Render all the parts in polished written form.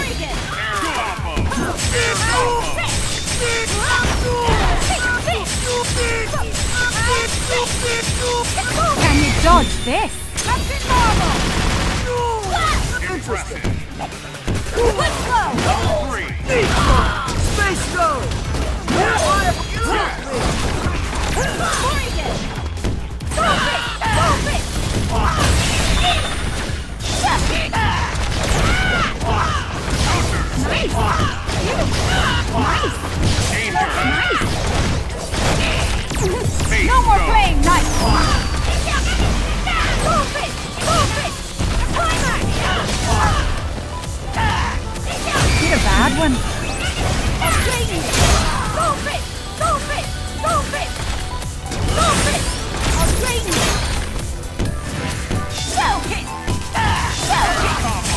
Can you dodge this? Captain Marvel! Interesting. Let's go! Space go! Morrigan! Stop it! Stop it! Nice! Nice! No more playing nice! Stop it! Stop it! Climax! You're a bad one. Stop it! Stop it! Stop it! Stop it! I'll train you! Stop it! Stop it!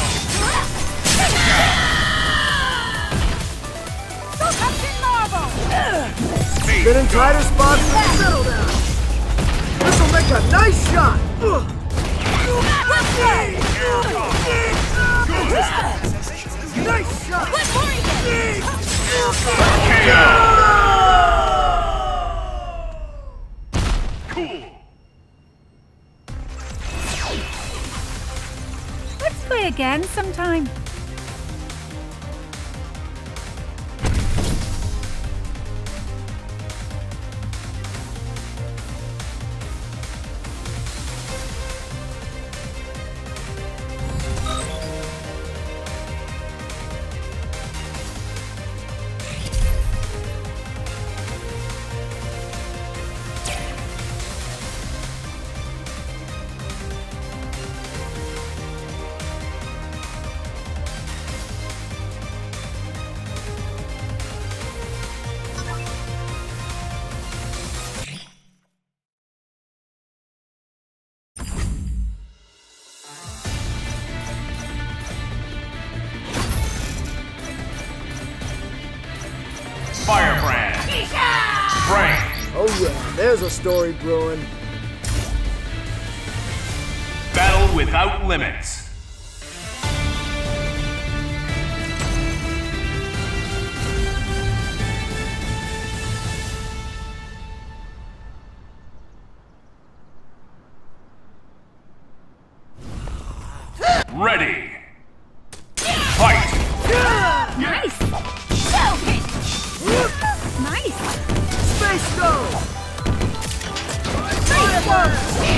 Go Captain Marvel! Been in tighter spots, settle down. This'll make a nice shot. Nice shot. What Morrigan? Cool. Let's play again sometime. Firebrand. Strength. Oh yeah, there's a story brewing. Battle without limits. Ready. Fight. Nice! Nice! Space go. Firebrand!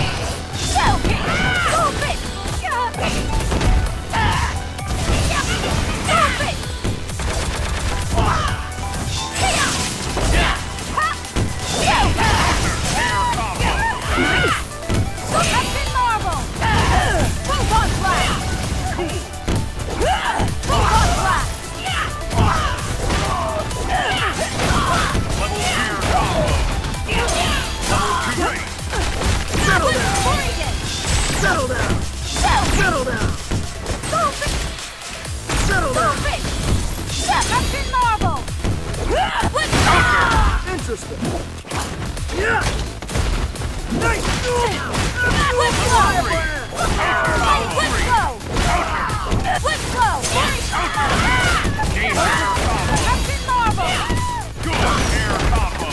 Settle down. Settle down. Settle down. Captain Marvel! Interesting. Yeah. Nice. Let's go! Let's go! Captain Marvel! Good air combo.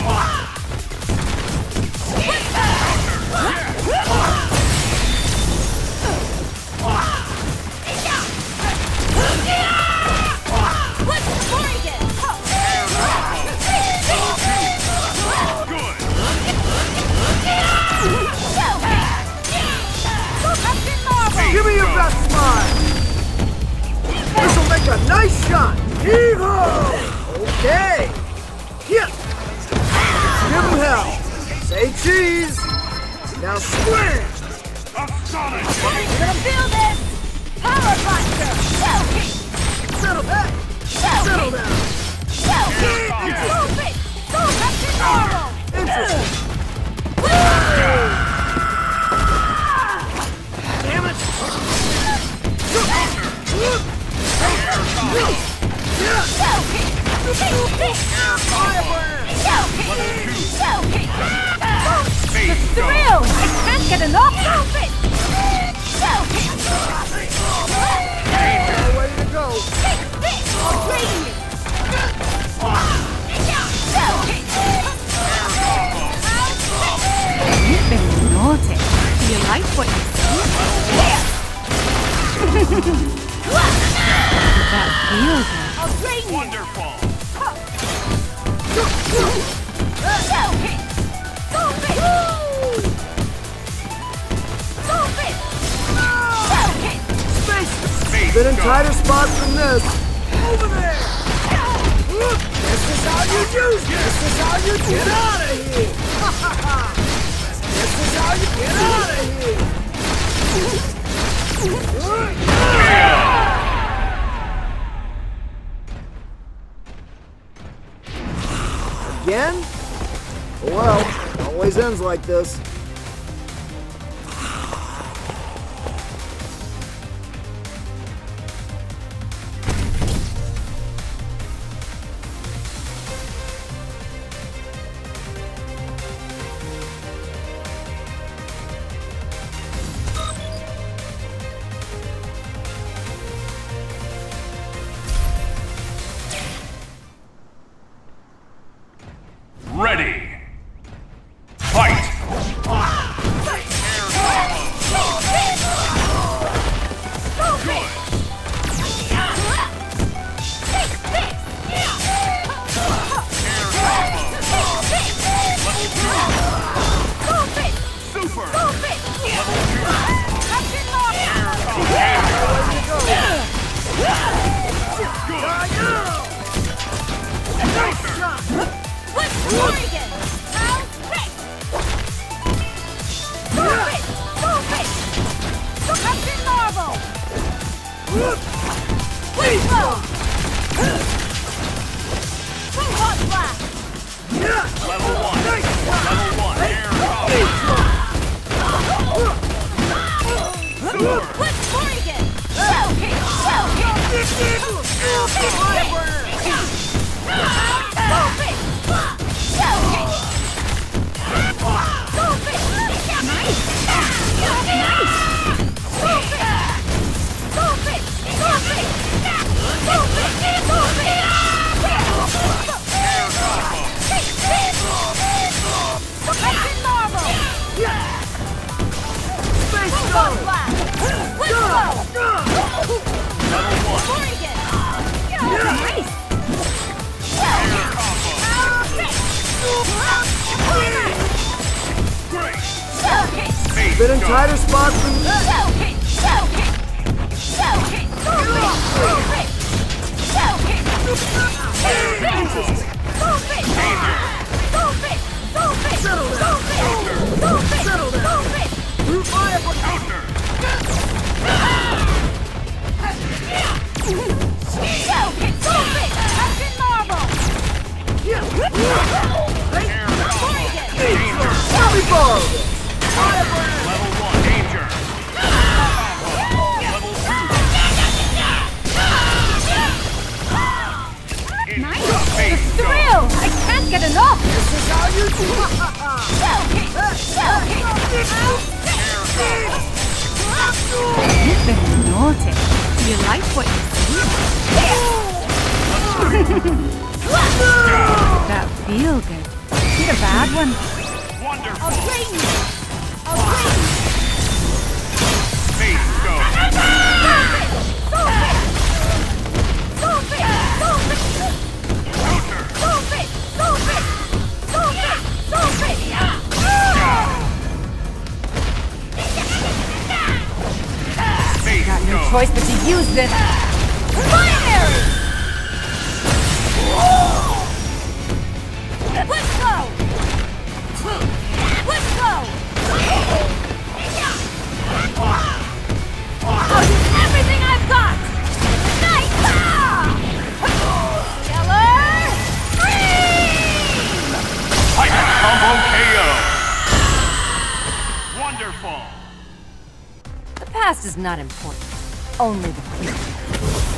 Give me your best smile. This'll make a nice shot. Hee-haw! Okay. Yeah. Give him hell. Say cheese. Now slam. Astonishing. You're gonna feel this! Power Buster! Settle back. Settle down. Stop it! Go Captain Marvel! Interesting. Damn it. The thrill! I can't get enough! All ready to go. feels good. I'll drain you! Wonderful. Stop it! Stop it! Stop it! Stop it! Face Been in go. tighter spots than this. Over there! This is how you use it! This is how you get out of here! This is how you get out of here! Again? Well, it always ends like this. Ready. Fight. Super. Oregon! How's this? Stop it! Stop it! Captain Marvel! Whistle! Hot blast! Level 1. Level 1. Air Super. What's Oregon? Shout it! Shout it! Firebrand! Stop it! Shout it! Stop it! Nice! Stop it! Stop it! Stop it! Stop it! Stop it! Stop it! Captain Marvel! Space Hot blast! Whistle! Level 1. Oregon! Nice! Great. Shout Face Been in go. tighter spots than this. Shout it! Shout it! Shout it! Stop it! Stop it! Stop it! Stop it! Stop it! Settle down. Stop it! Stop it! Settle down. Stop it! Firebrand! Counter. Shout it! Stop it! Captain Marvel! Oregon! Let me borrow this. Level 1. Danger. Level 2. Nice. Into face go. Thrill! I can't get enough! This is how you do it. Shout it! Shout it! You've been naughty. Do you like what you see? That feel good. Need a bad one. Wonderful. I'll drain you! I'll drain you! Face go. Stop it! Stop it! Stop it! Counter. Stop it! Stop it! Stop it! Stop it! Face Got no go. choice but to use this. Binary! Let's go! Let's go! I'll use everything I've got! Nice! Stellar! Freeze! Hyper combo KO. Wonderful. The past is not important. Only the future.